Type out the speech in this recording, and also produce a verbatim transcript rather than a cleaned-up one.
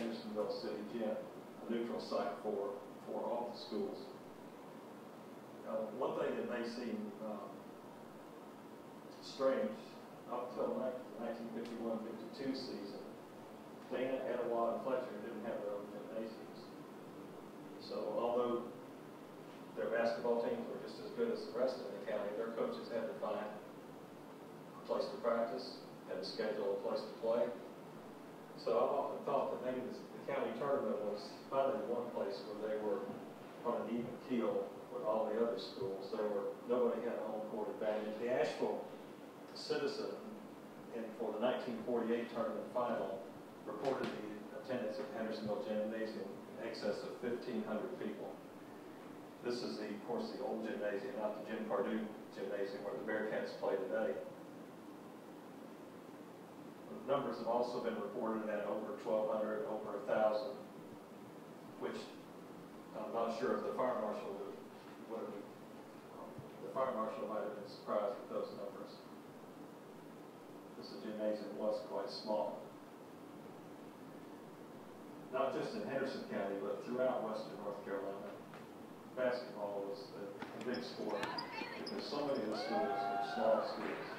Hendersonville City Gym, a neutral site for, for all the schools. Uh, one thing that may seem um, strange, up until the nineteen fifty-one fifty-two season, Dana, Etowah, and Fletcher didn't have their own gymnasiums. So although their basketball teams were just as good as the rest of the county, their coaches had to find a place to practice, had to schedule a place to play. So I've often thought that maybe this, the county tournament was finally one place where they were on an even keel with all the other schools. There were, nobody had a home court advantage. The Asheville Citizen, in, for the nineteen forty-eight tournament final, reported the attendance at Hendersonville Gymnasium in excess of fifteen hundred people. This is, the, of course, the old gymnasium, not the Jim Pardue Gymnasium where the Bearcats play today. The numbers have also been reported at over twelve hundred, over one thousand, which I'm not sure if the fire marshal would, would have, um, the fire marshal might have been surprised with those numbers. This gymnasium was quite small. Not just in Henderson County, but throughout western North Carolina, basketball was a, a big sport because so many of the schools were small schools.